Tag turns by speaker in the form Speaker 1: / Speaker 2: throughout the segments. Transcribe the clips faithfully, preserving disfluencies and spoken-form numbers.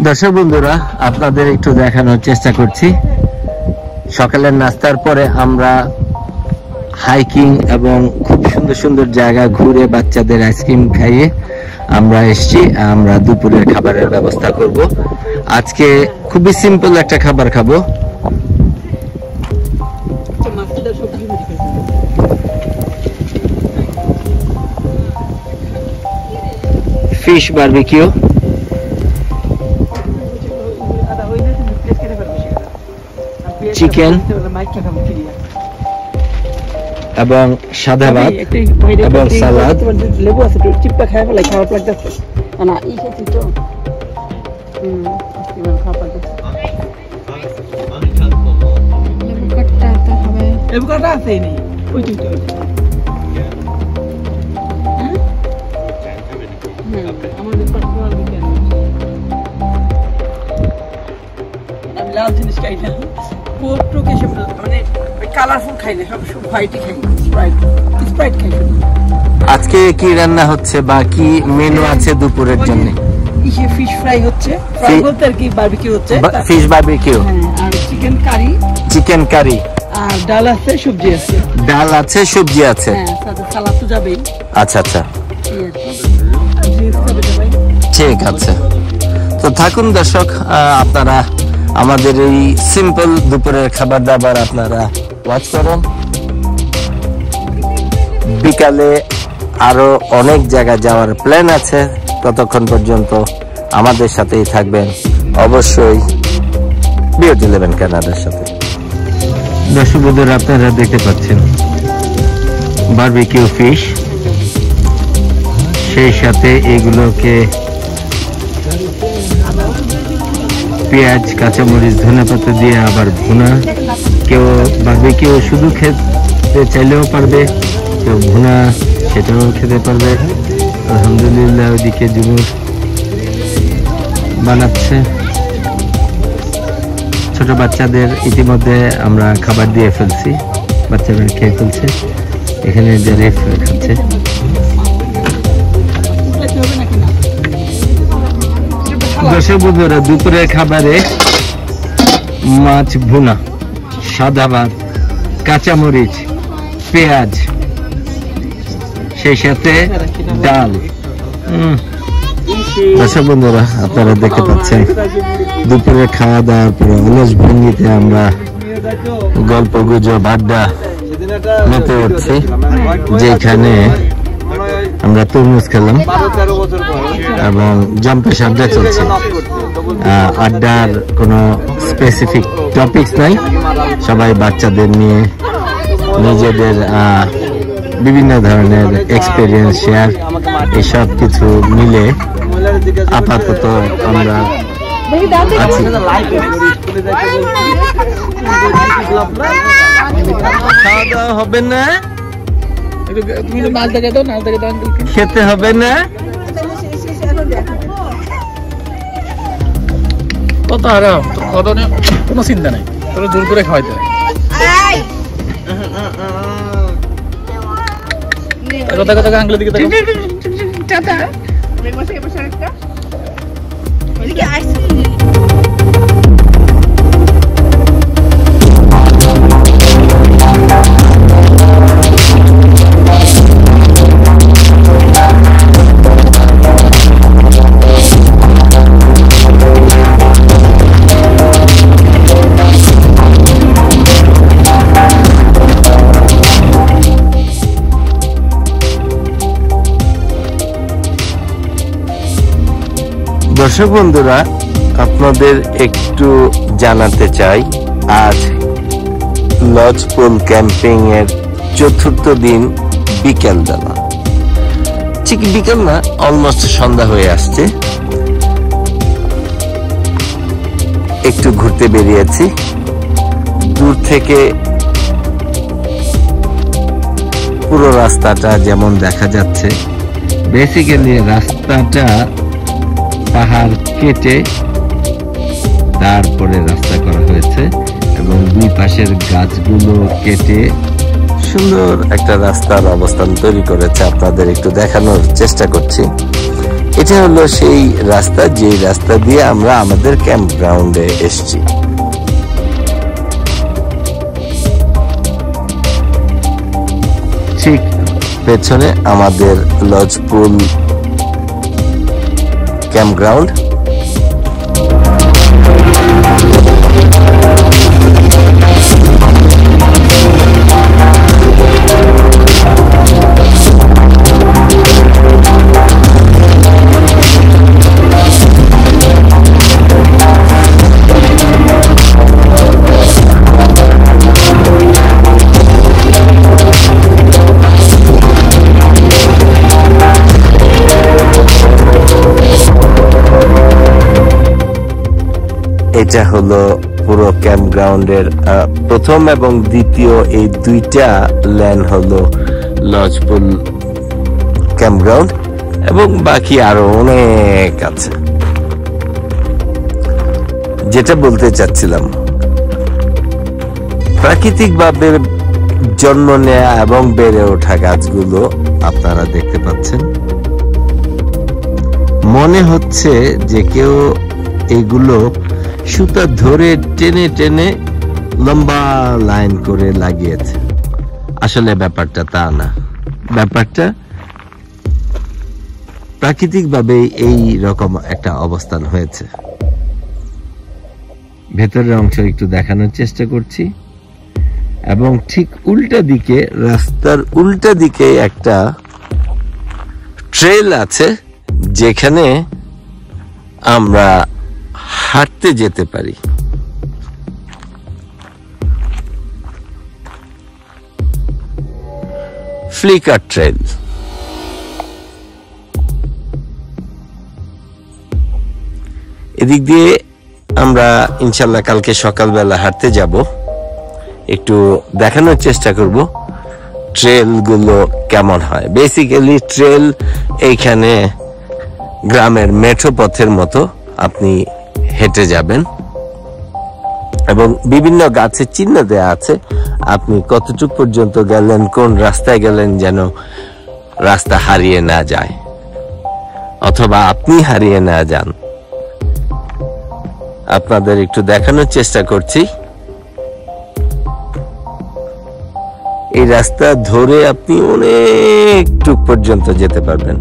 Speaker 1: দর্শক বন্ধুরা, আপনাদের একটু দেখানোর চেষ্টা করছি। সকালের নাস্তার পরে আমরা হাইকিং এবং খুব সুন্দর সুন্দর জায়গা ঘুরে বাচ্চাদের আইসক্রিম খাইয়ে আমরা এসছি। আমরা দুপুরের খাবারের ব্যবস্থা করব। আজকে খুবই সিম্পল একটা খাবার খাবো। ফিশ বারবিকিউ, চিকেন এবং সাদা ভাত এবং সালাদ।
Speaker 2: লেবু আছে, চিপটা খাই ফেলাই, খাওয়ার লাগতেছে না ই খেয়েছি তো। হুম, এবার খাওয়া লাগতেছে। লেবু কাটটা তো হবে, লেবু কাটটা আছে নি ওই তো তো। হ্যাঁ আমাদের পার্সোনাল বিকেন আমি লাল জিনিস খাই না, কোট্রো কে সব মানে কালারফুল খাই না, সব সব হোয়াইটই খাই, স্প্রাইট স্প্রাইট খাই।
Speaker 1: আজকে কি রান্না হচ্ছে বা কি মেনু আছে দুপুরের জন্য?
Speaker 2: ইসে ফিশ ফ্রাই হচ্ছে, ফ্রাই বলতে আর কি বারবিকিউ হচ্ছে,
Speaker 1: ফিশ বারবিকিউ।
Speaker 2: হ্যাঁ, আর চিকেন কারি,
Speaker 1: চিকেন কারি,
Speaker 2: আর ডাল আছে, সবজি আছে।
Speaker 1: ডাল আছে, সবজি আছে।
Speaker 2: হ্যাঁ, সাথে সালাদ তো যাবেই।
Speaker 1: আচ্ছা আচ্ছা,
Speaker 2: ঠিক
Speaker 1: ঠিক আছে। তো থাকুন দর্শক, আপনারা আমাদের এই সিম্পল দুপুরের খাবার দাবার আপনারা ওয়াচ করুন। বিকালে আরো অনেক জায়গায় যাওয়ার প্ল্যান আছে, ততক্ষণ পর্যন্ত আমাদের সাথেই থাকবেন। অবশ্যই বিয়ট ইলেভেন কানাডার সাথে। দর্শক বন্ধুরা, আপনারা দেখতে পাচ্ছেন বারবিকিউ ফিশ, সেই সাথে এগুলোকে পেঁয়াজ, কাঁচামরিচ, ধনেপাতা দিয়ে আবার ভুনা। কেউ বারবিকিউ শুধু খেতে চাইলেও পারবে, কেউ ভুনা সেটাও খেতে পারবে। আলহামদুলিল্লাহ, ওইদিকে জুমুর বানাচ্ছে। ছোট বাচ্চাদের ইতিমধ্যে আমরা খাবার দিয়ে ফেলছি, বাচ্চারা খেয়ে ফেলছে। এখানে জারিফ খাচ্ছে। দর্শক বন্ধুরা, দুপুরের খাবারে মাছ ভুনা, সাদা ভাত, কাঁচামরিচ, পেঁয়াজ, সেই সাথে ডাল। দর্শক বন্ধুরা, আপনারা দেখতে পাচ্ছেন দুপুরে খাওয়া দাওয়ার পরে অলস ভঙ্গিতে আমরা গল্প গুজব আড্ডা মেতে উঠছি, যেখানে আমরা তরমুজ খেলাম এবং জম্পেশ আড্ডা চলছে। আড্ডার কোনো স্পেসিফিক টপিকস নাই, সবাই বাচ্চাদের নিয়ে নিজেদের বিভিন্ন ধরনের এক্সপিরিয়েন্স শেয়ার, এসব কিছু মিলে আপাতত আমরা আছি। খাওয়া দাওয়া হবে না, খেতে হবে না,
Speaker 3: কত আরাম, কোনো চিন্তা নাই, তোর জোর করে খাওয়াইতে কথা কথা আঙ্গুলের দিকে
Speaker 1: দর্শক বন্ধুরা, আপনাদের একটু জানাতে চাই, আজ লজ পুল ক্যাম্পিং এর চতুর্থ দিন বিকেল বেলা, ঠিক বিকেল না, অলমোস্ট সন্ধ্যা হয়ে আসছে। একটু ঘুরতে বেরিয়েছি। দূর থেকে পুরো রাস্তাটা যেমন দেখা যাচ্ছে, বেসিক্যালি রাস্তাটা পাহাড় কেটে তারপরে রাস্তা করা হয়েছে এবং দুই পাশের গাছগুলো কেটে সুন্দর একটা রাস্তার অবস্থান তৈরি করেছে। আপনাদের একটু দেখানোর চেষ্টা করছি। এটা হলো সেই রাস্তা, যে রাস্তা দিয়ে আমরা আমাদের ক্যাম্প গ্রাউন্ডে এসেছি। ঠিক পেছনে আমাদের লজপুল ক্যাম্প গ্রাউন্ড। এটা হলো পুরো ক্যাম্প গ্রাউন্ডের প্রথম এবং দ্বিতীয় এই দুইটা লেন হলো লজপুল ক্যাম্প গ্রাউন্ড, এবং বাকি আরো অনেক আছে। যেটা বলতে চাচ্ছিলাম, প্রাকৃতিকভাবে জন্ম নেয়া এবং বেড়ে ওঠা গাছগুলো আপনারা দেখতে পাচ্ছেন। মনে হচ্ছে যে কেউ এগুলো সুতা ধরে টেনে টেনে লম্বা লাইন করে লাগিয়েছে। আসলে ব্যাপারটা তা না, ব্যাপারটা প্রাকৃতিকভাবে এই রকম একটা অবস্থান হয়েছে। ভেতরের অংশ একটু দেখানোর চেষ্টা করছি, এবং ঠিক উল্টা দিকে, রাস্তার উল্টা দিকে একটা ট্রেল আছে যেখানে আমরা হাঁটতে যেতে পারি। Flicker trail. এদিক দিয়ে আমরা ইনশাল্লাহ কালকে সকালবেলা হাঁটতে যাব। একটু দেখানোর চেষ্টা করব ট্রেল গুলো কেমন হয়। বেসিক্যালি ট্রেল এইখানে গ্রামের মেঠো পথের মতো আপনি হেঁটে যাবেন, এবং বিভিন্ন গাছের চিহ্ন দেয়া আছে আপনি কতটুকু পর্যন্ত গেলেন, কোন রাস্তায় গেলেন, যেন রাস্তা হারিয়ে না যায় অথবা আপনি হারিয়ে না যান। আপনাদের একটু দেখানোর চেষ্টা করছি। এই রাস্তা ধরে আপনি অনেকটুক পর্যন্ত যেতে পারবেন।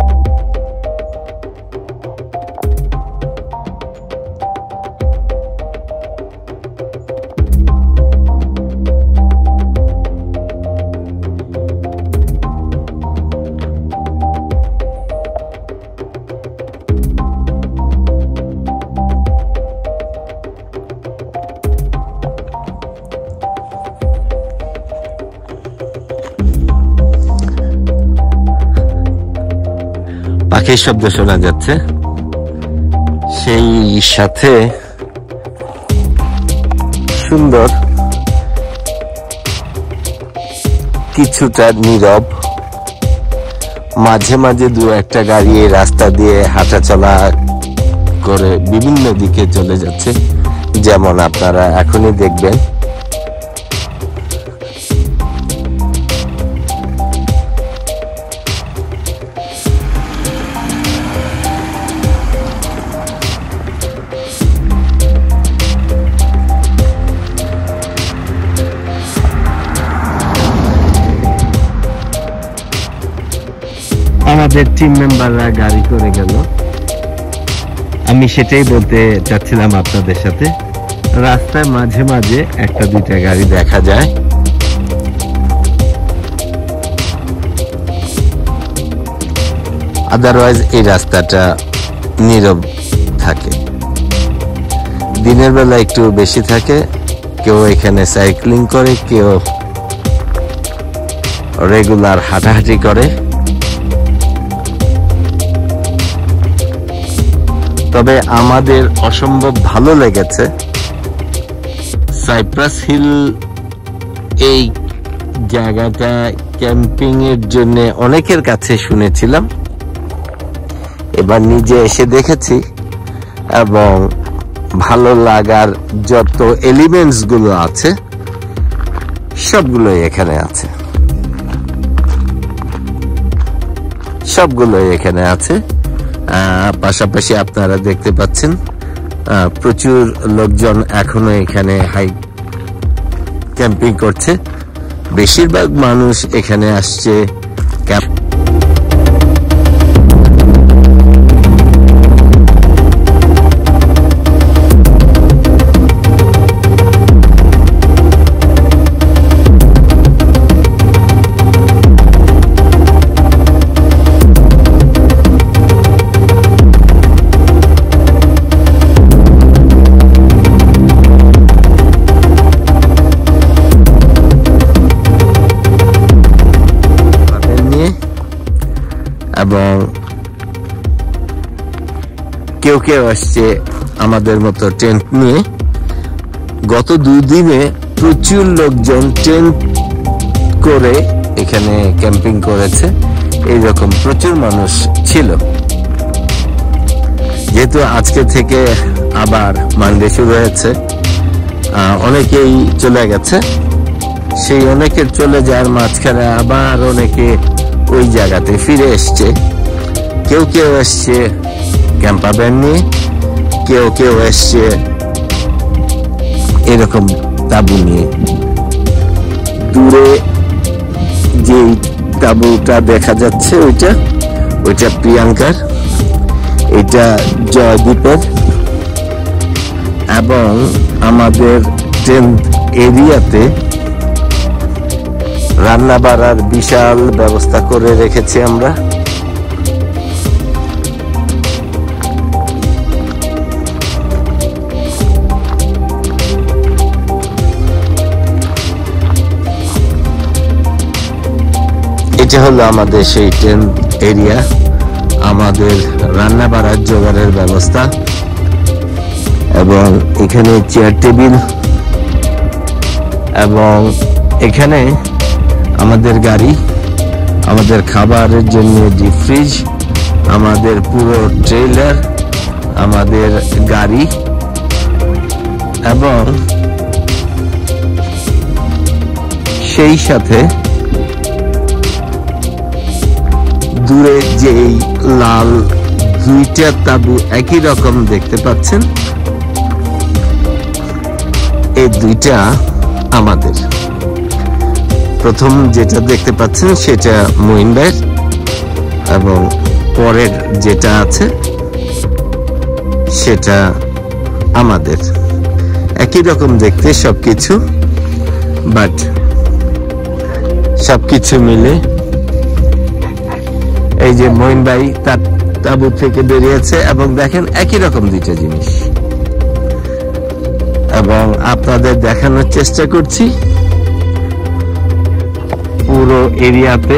Speaker 1: পাখির শব্দ শোনা যাচ্ছে, সেই সাথে সুন্দর কিছুটা নীরব। মাঝে মাঝে দু একটা গাড়ি এই রাস্তা দিয়ে হাঁটা চলা করে বিভিন্ন দিকে চলে যাচ্ছে, যেমন আপনারা এখনই দেখবেন। আমাদের টিম মেম্বাররা গাড়ি করে গেল। আমি সেটাই বলতে চাচ্ছিলাম আপনাদের সাথে, রাস্তায় মাঝে মাঝে একটা দুইটা গাড়ি দেখা যায়। আদারওয়াইজ এই রাস্তাটা নীরব থাকে। দিনের বেলা একটু বেশি থাকে, কেউ এখানে সাইক্লিং করে, কেউ রেগুলার হাঁটাহাঁটি করে। তবে আমাদের অসম্ভব ভালো লেগেছে সাইপ্রাস হিল এই জায়গাটা ক্যাম্পিং এর জন্য অনেকের কাছে শুনেছিলাম, এবার নিজে এসে দেখেছি এবং ভালো লাগার যত এলিমেন্টস গুলো আছে সবগুলোই এখানে আছে, সবগুলোই এখানে আছে। পাশাপাশি আপনারা দেখতে পাচ্ছেন প্রচুর লোকজন এখনো এখানে হাই ক্যাম্পিং করছে। বেশিরভাগ মানুষ এখানে আসছে ক্যাম্প এবং কেউ কেউ আসছে আমাদের মতো টেন্ট নিয়ে। গত দুই দিনে প্রচুর লোকজন টেন্ট করে এখানে ক্যাম্পিং করেছে, এইরকম প্রচুর মানুষ ছিল। যেহেতু আজকে থেকে আবার মানডে শুরু হয়েছে, অনেকেই চলে গেছে। সেই অনেকের চলে যাওয়ার মাঝখানে আবার অনেকে ওই জায়গাতে ফিরে এসছে। কেউ কেউ এসছে ক্যাম্পার ভ্যান নিয়ে, কেউ কেউ এসছে এরকম তাঁবু নিয়ে। দূরে যে তাঁবুটা দেখা যাচ্ছে ওইটা ওইটা প্রিয়াঙ্কার, এটা জয়দীপের। এবং আমাদের টেন্ট এরিয়াতে রান্না বাড়ার বিশাল ব্যবস্থা করে রেখেছি আমরা। এটা হলো আমাদের সেই টেন্ট এরিয়া, আমাদের রান্না বাড়ার জোগাড়ের ব্যবস্থা। এবং এখানে চেয়ার টেবিল, এবং এখানে আমাদের গাড়ি, আমাদের খাবারের জন্য ডিপ ফ্রিজ, আমাদের পুরো ট্রেলার, আমাদের গাড়ি, এবং সেই সাথে দূরে যেই লাল দুইটা তাঁবু একই রকম দেখতে পাচ্ছেন, এই দুইটা আমাদের। প্রথম যেটা দেখতে পাচ্ছেন সেটা মঈন ভাইয়ের, এবং পরের যেটা আছে সেটা আমাদের। একই রকম দেখতে সবকিছু, বাট সবকিছু মিলে এই যে মঈন ভাই তার তাঁবু থেকে বেরিয়েছে, এবং দেখেন একই রকম দুইটা জিনিস। এবং আপনাদের দেখানোর চেষ্টা করছি পুরো এরিয়াতে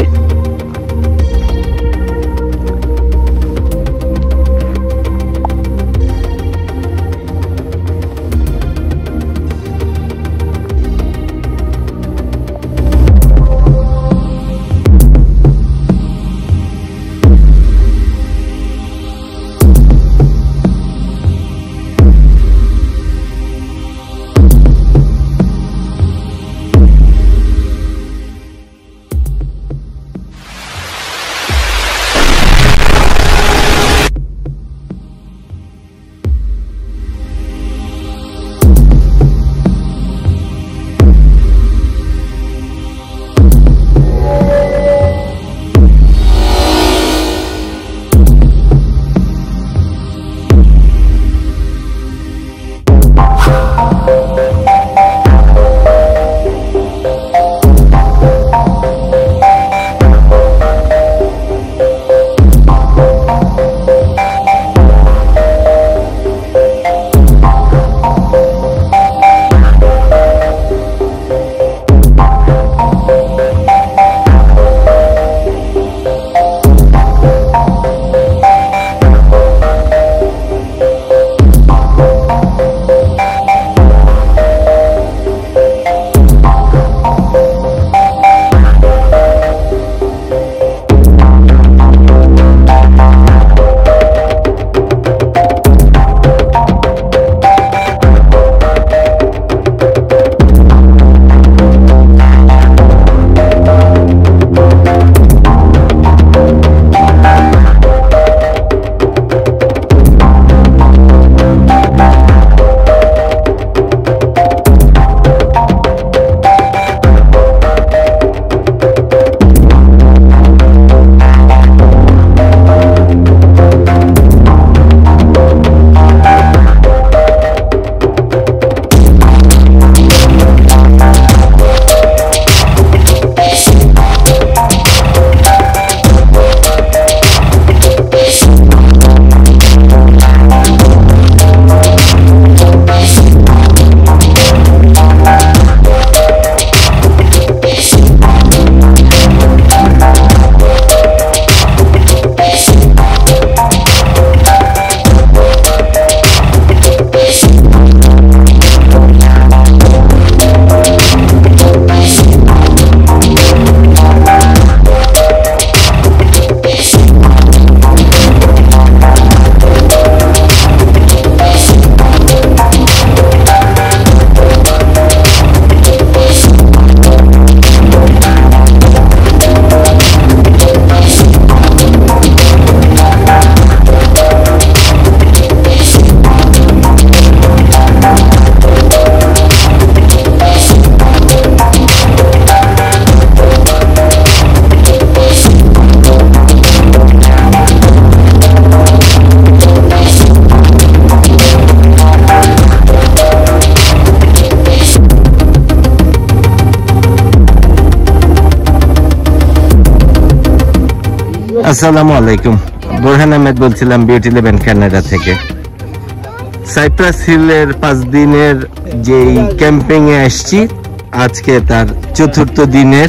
Speaker 1: আসসালামু আলাইকুম, বোরহান আহমেদ বলছিলাম বিউটি লেভেন কানাডা থেকে। সাইপ্রাস হিলের পাঁচ দিনের যেই ক্যাম্পিং এ আসছি, আজকে তার চতুর্থ দিনের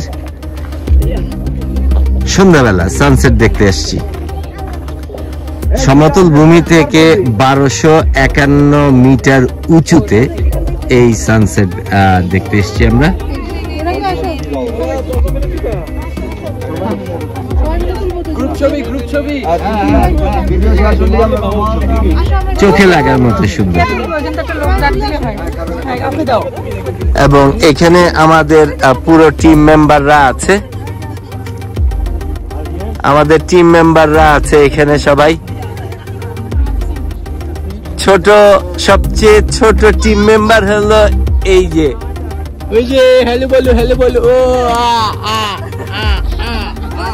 Speaker 1: সন্ধ্যাবেলা সানসেট দেখতে আসছি। সমতল ভূমি থেকে বারোশো একান্ন মিটার উঁচুতে এই সানসেট দেখতে এসছি আমরা। চোখে লাগার মতো সুন্দর। এবং এখানে আমাদের পুরো টিম মেম্বাররা আছে, আমাদের টিম মেম্বাররা আছে এখানে সবাই। ছোট সবচেয়ে ছোট টিম মেম্বার হলো এই যে, ওই যে হ্যালো বলো হ্যালো বলো ও আ আ আ আ আ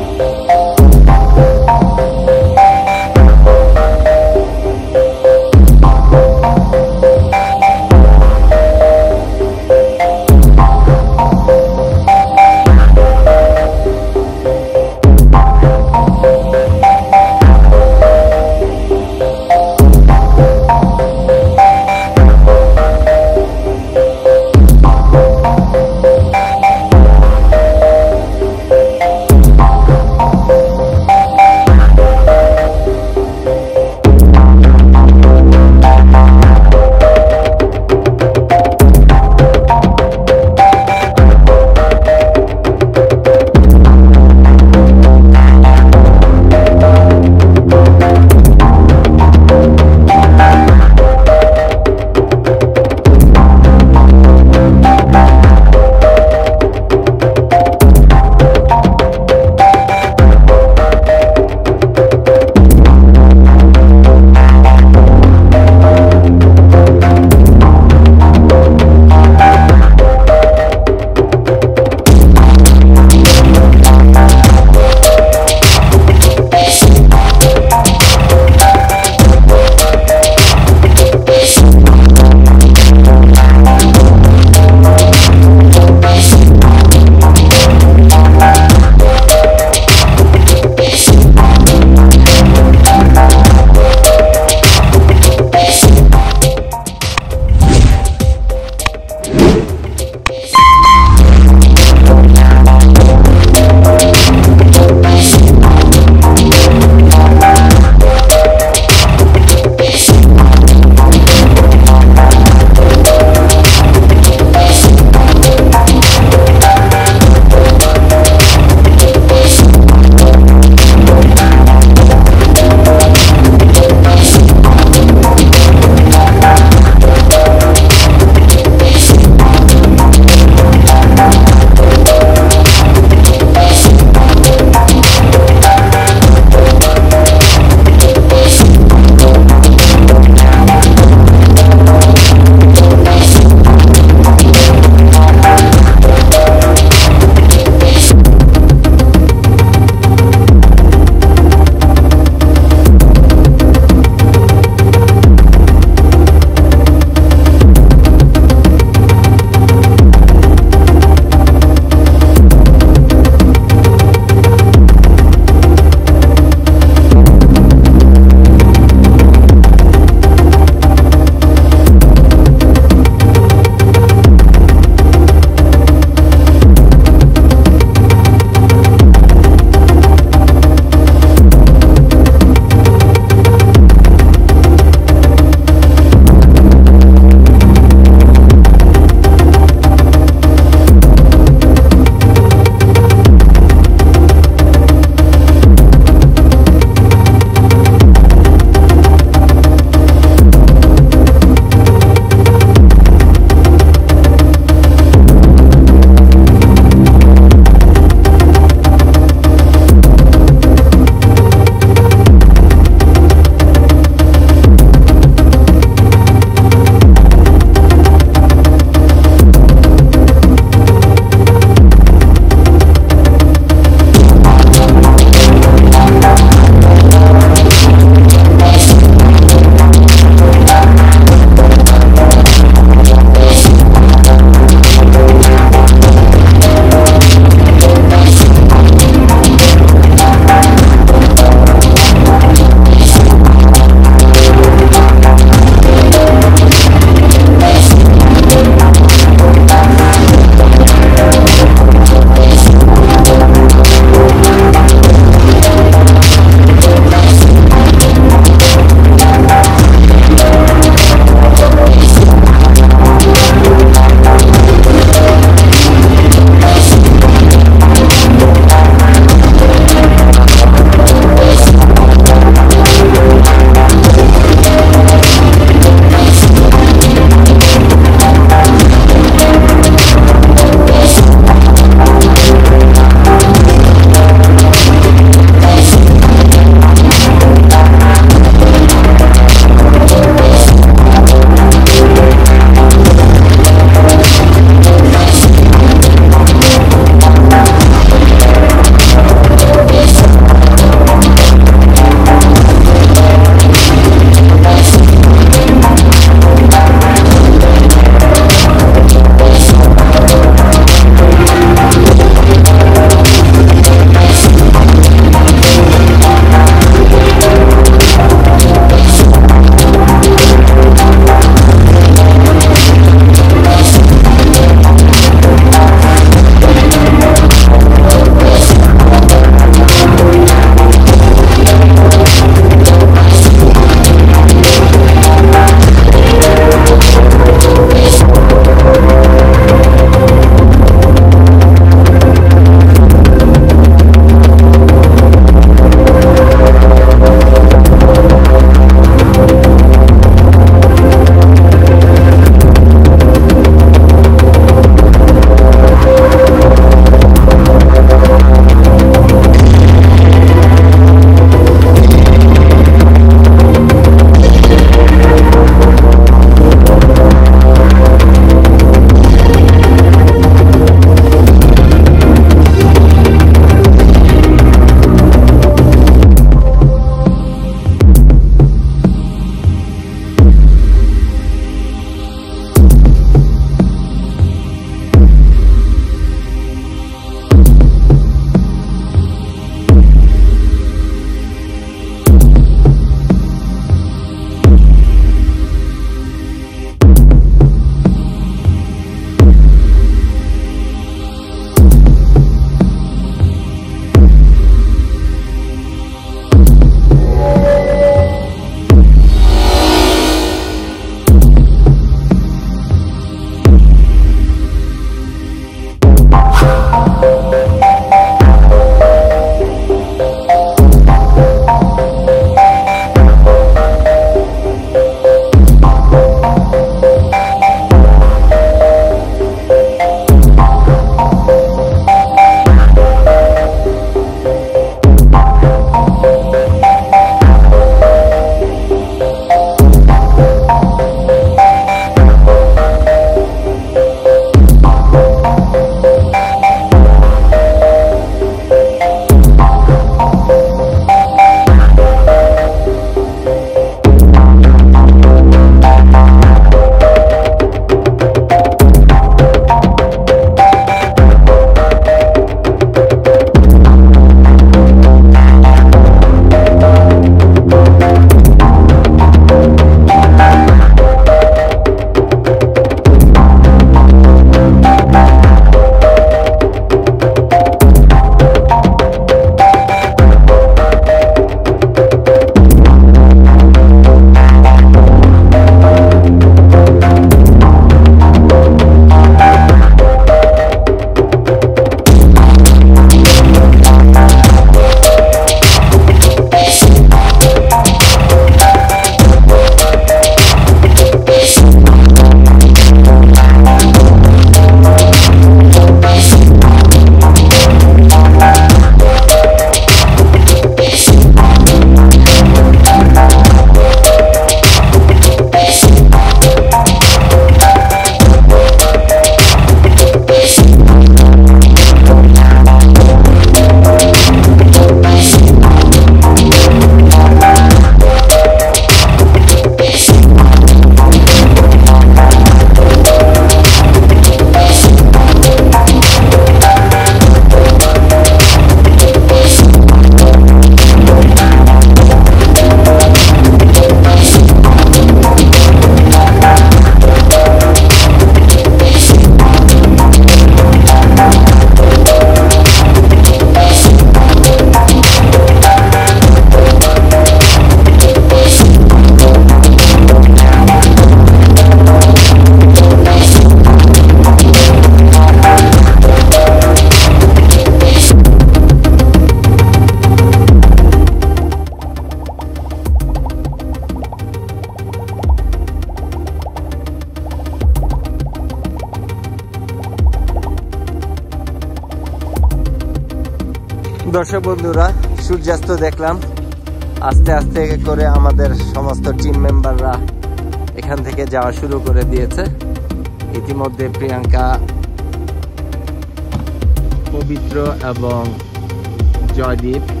Speaker 1: দর্শক বন্ধুরা, সূর্যাস্ত দেখলাম। আস্তে আস্তে করে আমাদের সমস্ত টিম মেম্বাররা এখান থেকে যাওয়া শুরু করে দিয়েছে। ইতিমধ্যে প্রিয়াঙ্কা, পবিত্র এবং জয়দীপ